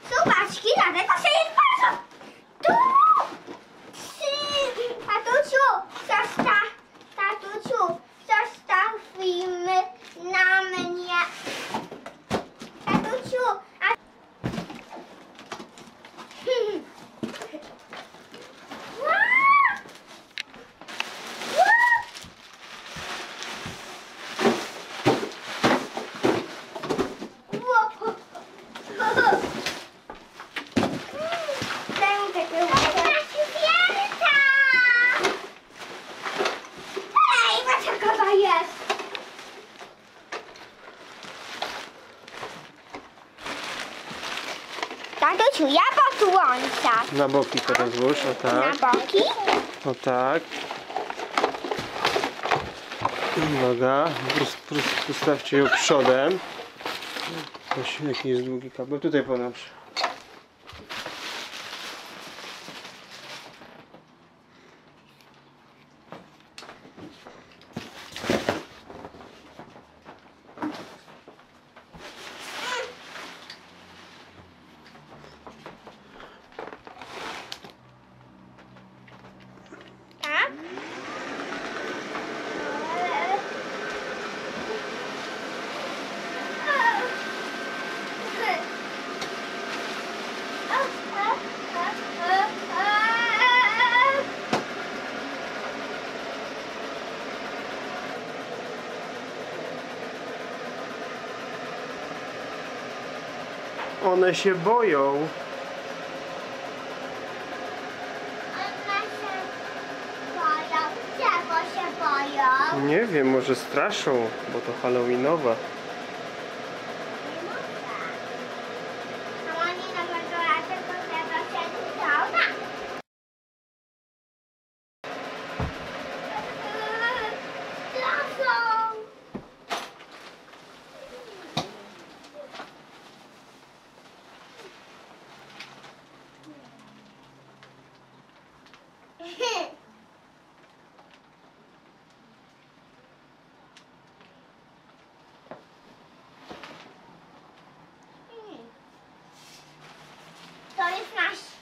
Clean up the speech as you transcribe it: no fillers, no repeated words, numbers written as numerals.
Suwaczki, dlatego się jest bardzo... Tu! Tatusiu, tatusiu, zostawimy na mnie. Tatusiu, a... Tatusiu, ja podłączam. Na boki to rozłóż, o tak. Na boki. O tak. Uwaga, ustawcie ją przodem. Jaki jest długi kabel? Tutaj ponoć. Tak? One się boją. One się boją. Czego się boją? Nie wiem, może straszą, bo to halloweenowe. A oni na pewno raczej to trzeba się doda. Straszą. To jest nasz